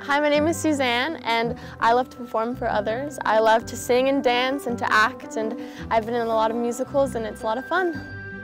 Hi, my name is Suzanne, and I love to perform for others. I love to sing and dance and to act, and I've been in a lot of musicals, and it's a lot of fun.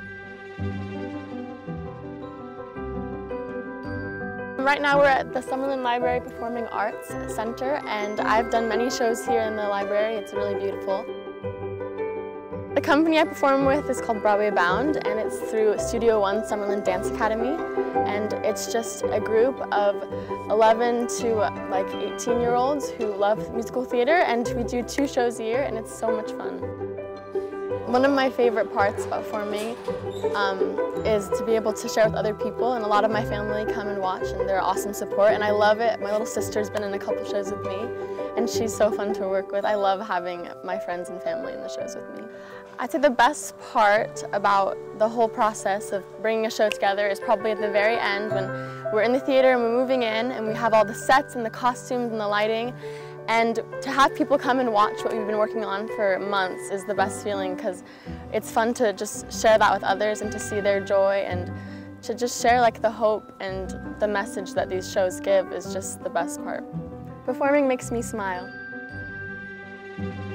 Right now we're at the Summerlin Library Performing Arts Center, and I've done many shows here in the library. It's really beautiful. The company I perform with is called Broadway Bound, and it's through Studio One Summerlin Dance Academy. And it's just a group of 11 to like 18-year-olds who love musical theater, and we do 2 shows a year, and it's so much fun. One of my favorite parts about performing is to be able to share with other people, and a lot of my family come and watch, and they're awesome support, and I love it. My little sister's been in a couple shows with me, and she's so fun to work with. I love having my friends and family in the shows with me. I'd say the best part about the whole process of bringing a show together is probably at the very end when we're in the theater and we're moving in and we have all the sets and the costumes and the lighting. And to have people come and watch what we've been working on for months is the best feeling, because it's fun to just share that with others and to see their joy, and to just share like the hope and the message that these shows give is just the best part. Performing makes me smile.